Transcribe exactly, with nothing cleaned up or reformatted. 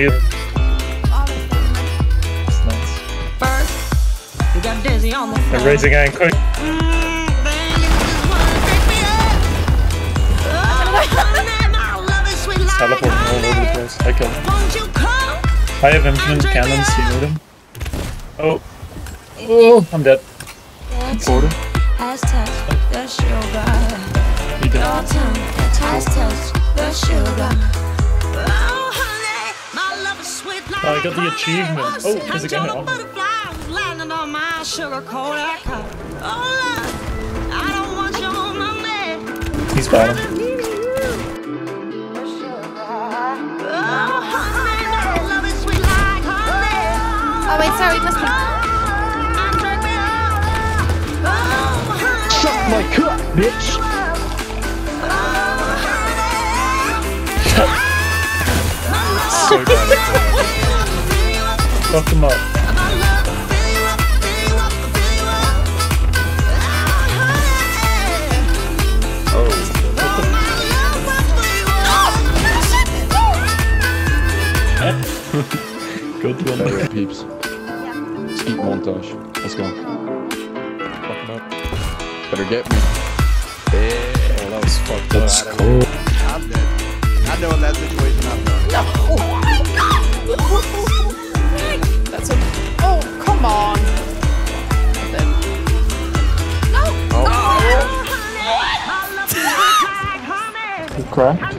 Here. That's nice. First, you got dizzy on the floor. They're raising again, quick. Teleporting all over the place. I killed him. I have infinite cannons, you know them? Oh. Oh, I'm dead. Portal. Has touched the sugar. He died. Your tongue has touched the sugar. Oh, honey, my love is sweet like Oh, I got the achievement. Oh, there's a guy on. landing on my sugar cold cup. Oh, love, I don't want your money. He's bottom. Oh, honey, my love is sweet like honey. Oh wait, sorry, must be. Suck my cup, bitch! So bad. Fuck him up. Oh. Good one. Alright, peeps. Skeet montage. Let's go. Fuck him up. Better get me. Oh, that was fucked up. Let's go. I'm dead. I know in that situation I'm done. No! Oh my god! That's a. Oh, come on! Then. No! Oh. No! You cry?